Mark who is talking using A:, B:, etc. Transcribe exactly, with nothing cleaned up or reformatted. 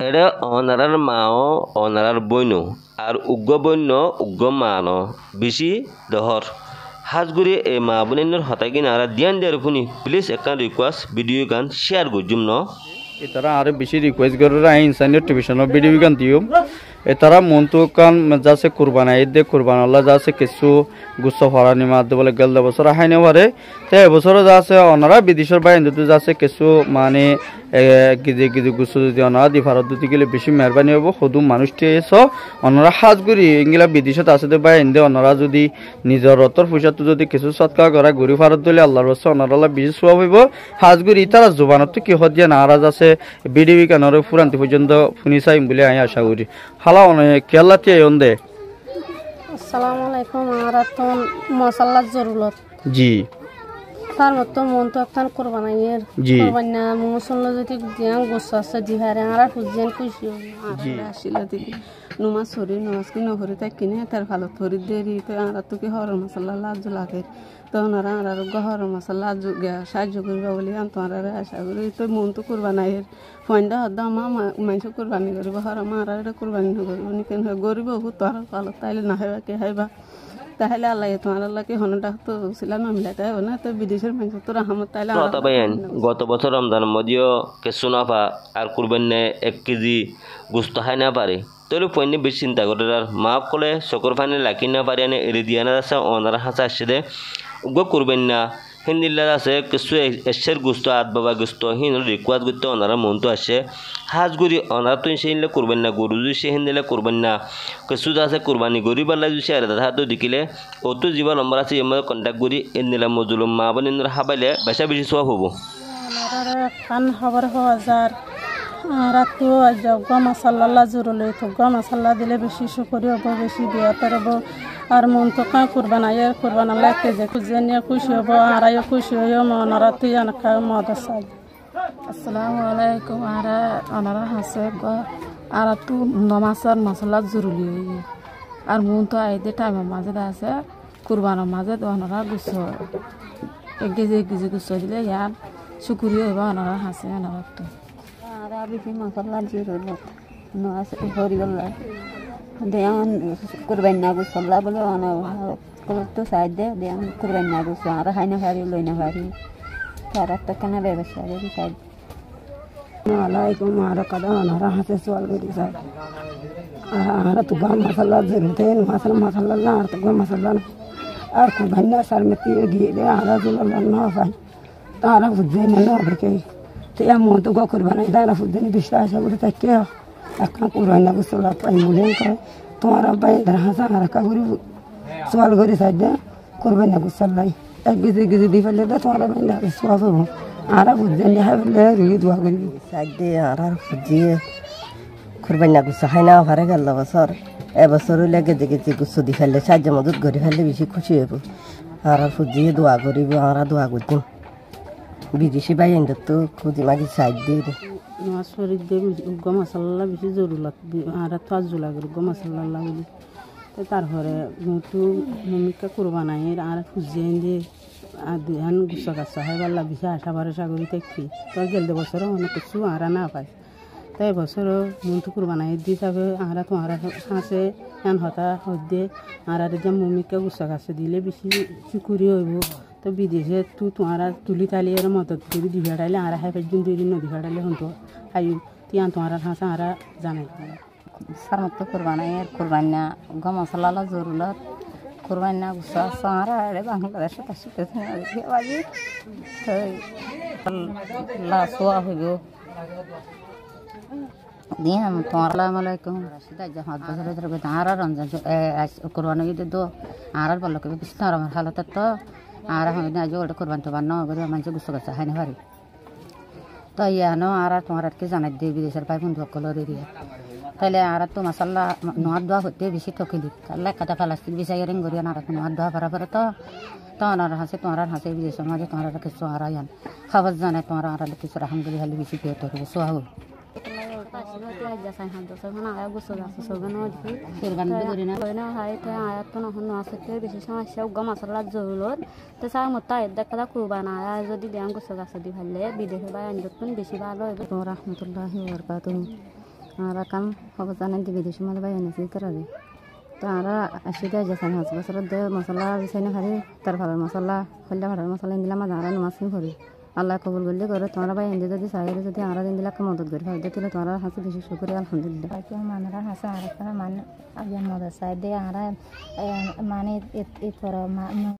A: এরা অনারার মাও অনারার বইনো আর উগ্র বন্য উগ্র মানো বেশি দহর হাজগুড়ি এই মা বোনের হতাগিন আর দিয়ান দেয়ার ফুনি প্লিজ একটা রিকোয়েস্ট ভিডিও গান শেয়ার করজুম ন
B: এতারা আরো বেশি রিকোয়েস্ট করে ইনসানিয়ত টিভিশনের ভিডিও গান দিও এতারা মনতো কান যাচ্ছে কুরবান ঈদ কুরবান আল্লাহ যাচ্ছে কিছু গুচ্ছ ফরানি মাদ বলে গেল বছর হাইনে পারে তো এবছর যাচ্ছে ওনারা বিদেশের বাইরে যাচ্ছে কিছু মানে গিজে গিজে গুচ্ছ যদি ওনারা দি ভারত দিতে গেলে বেশি মেহরবানি হবো সদু মানুষটি এসো ওনারা হাজ করি এগুলা বিদেশত আছে বাইরে ওনারা যদি নিজের রতর পয়সাটো যদি কিছু সৎকার করা গরি ভারত দিলে আল্লাহর রসে ওনারা বেশি সোয়াব হইব হাজ করি তারা জোবানত কি হদিয়া নারাজ আছে বিডিবি কানরে ফুরান্তি পর্যন্ত শুনি চাইম বলে আমি আশা করি হালা অনেক কেল্লাতে দে
C: আসসালামু আলাইকুম আর তো মশালার জরুরত
B: জি
C: তার মতো মন তো একখান কোরবানাইয়ের কোরবানা মুসল্লা যদি দিয়ান গোসা আছে জিহারে আর হুজিয়ান খুশি
D: জি আসিলা দেখি নমাজ সরি নমাজ কি নহরি তাই কিনে তার ভালো থরি দেরি তো আর তো কি হর মশলা লাজ লাগে তো ওনারা আর গহর মশলা সাহায্য করবা বলে তোমার আশা করি তো মন তো কোরবানাইয়ের ফয়ন্দা হদ্দ আমার মানুষ কোরবানি করব হর আমার আর কোরবানি নকরিব নিকেন গরিব বহুত আর ভালো তাইলে না হইবা কে হইবা তাহলে আল্লাহ তোমার আল্লাহকে হনটা তো ছিলাম না মিলাতে হবে না তো বিদেশের মানুষ তো রাহমত তাইলে
A: গত বছর রমজান মধ্যেও কেঁচু নাফা আর কুরবানি এক কেজি গুস্ত খাই না পারে তাহলে পয়নি বেশি চিন্তা করে আর মা কলে চকুর পানি লাকি না পারি আনে এড়ি দিয়া না আছে অনারা হাঁচা আসছে দে উগ্র করবেন না হিন্দিল্লার আছে কিছু এসের গুস্ত আত বাবা গুস্ত হিন রিকোয়ার্ড করতে ওনারা মনতো আসে হাজ গুড়ি ওনারা তো সে হিনলে করবেন না গরু যদি সে হিন্দিলে করবেন না কিছু আছে কোরবানি গরি পাল্লা যদি সে দাদা তো দেখিলে ও তো জীবন নম্বর আছে এমন কন্ট্যাক্ট করি এনিলাম মজুলুম মা বোন হাবাইলে বেশা বেশি সব হবো
C: কান খবর হাজার রাতু গা মশাল্লা জরুরি তো গা মশাল্লা দিলে বেশি শুকরি হবো বেশি বিয়াতার হবো আর মন তো কাঁ কুরবান আয় কুরবান আল্লাহ কেজে খুঁজে নিয়ে খুশি হবো আর আয় খুশি হইও মনরা তুই আনকা মদ আছে
D: আসসালামু আলাইকুম আর ওনারা হাসে আর তো নমাজের মশলা জরুরি আর মন তো আইদে টাইমের মাঝে আছে কুরবানের মাঝে ওনারা গুছো এক কেজি এক কেজি গুছো দিলে ইয়ার শুকুরি হইব ওনারা হাসে ওনারা তো
C: আর বেশি মশলা জরুরি নমাজ হরি গল্লা দেয়ান কুরবান না গুছলা বলে অনেক তো সাইড দে দেয়ান কুরবান না গুছ আর হাই না হারি লই না হারি তারা তো কেন ব্যবসা রে সাইড
D: আলাইকুম আর কাদা ওনারা হাতে সওয়াল করি স্যার আর তো গা মশলা জরুরি মশলা মশলা না আর তো গা মশলা আর কুরবান না সার মে গিয়ে দে আর জুলা না ভাই তারা বুঝে না না দেখে তো এমন তো গা কুরবান তারা বুঝে না বিশ্বাস করে তাকে একটা কুরবান না গুছলা পাই মুলে করে তোমার ভাই হাসা আর কা করি সওয়াল করি সাইড দে কুরবান না গুছলাই এক কেজি কেজি দি ফেলে তো তোমার ভাই না সওয়াল হবো আর বুঝে না হলে রি দোয়া করি
E: সাইড দে আর বুঝিয়ে কুরবান না গুছ হয় না ভারে গেল বছর এবছর লাগে যে কেজি গুছ দি ফেলে সাহায্য মদত করে ফেলে বেশি খুশি হবো আর বুঝিয়ে দোয়া করিব আর দোয়া করতেন বিদেশি ভাই এনে তো খুঁজি মাগি সাইড দিয়ে
D: নমাজ শরীর দিয়ে উগ্র মশলা বেশি জরুরত আর থাজ জোলা করে উগ্র মশলা বলি তো তারপরে মতো মমিকা কোরবানাই আর খুঁজিয়ে দিয়ে আর দুহান গুছা গাছা হয় পাল্লা বেশি আশা ভরসা করি থাকি তো গেল বছরও অনেক কিছু আর না পাই তাই বছরও মনটো কোরবানাই দি যাবে আর তোমার হাঁসে এন হতা হদ্দে আর যে মমিকা গুছা গাছে দিলে বেশি চুকুরি হইব তো বিদেশে তো তোমার তুলি তালি আর মদত করে দি ফেড়াইলে আর হাই পাঁচজন দুই দিন নদী ফেড়াইলে হতো হাই তিয়ান তোমার হাঁসা আর জানাই
C: সার মতো কোরবানাই আর কোরবানা গা মশলা জরুরত কোরবানা গুছা সারা বাংলাদেশে শিখেছে বাজি লাসোয়া হইব দিয়ে তোমার আসসালামু আলাইকুম রাশিদা জাহাদ বছর ধরে আর রমজান কোরবানি ঈদ তো আর ভালো করে কিছু আর আমার হালত তো আর আমি না যে ওটা কোরবান তো বান্ন করে মানুষ গুছো গাছা হয় না পারি তো ইয়ানো আর তোমার আর কি জানাই দিয়ে বিদেশের পাই বন্ধু সকলের এরিয়া তাহলে আর তো মশলা নোয়ার দোয়া হতে বেশি ঠকিলি তাহলে কাটা প্লাস্টিক বিষয় রিং করি আর নোয়ার দোয়া পারা পরে তো তোমার হাসে তোমার হাসে বিদেশের মাঝে তোমার কিছু আর আয়ান খাবার জানে তোমার আর কিছু আলহামদুলিল্লাহ বেশি পেয়ে তোর সোয়া হোক বেশি সমস্যা উগ্র মশলার জরুরত তো চার মতো দেখা কুরবান আয়া যদি দেন গোছ গাছ দি ফেললে বিদেশে বা আনতন বেশি ভালো হইব
D: রহমতুল্লাহি ওয়া বারাকাতুহু
C: আমরা কাম খবর জানেন যে বিদেশি মধ্যে ভাই এনেছি করা যায় তো আমরা আসি দেয় যে পাঁচ বছর দে মশলা বিষয় না খারি তার ভালো মশলা হল্লা ভাড়ার মশলা দিলাম আমরা নমাজ করি আল্লাহ কবুল করলে করে তোমরা ভাই এনে যদি চাই যদি আমরা দিন দিলাকে মদত করি ভাই দিলে তোমরা হাসি বেশি শুক্র আলহামদুলিল্লাহ
F: কেউ মানুষরা হাসা আর মানে আগে মদত চাই দিয়ে আমরা মানে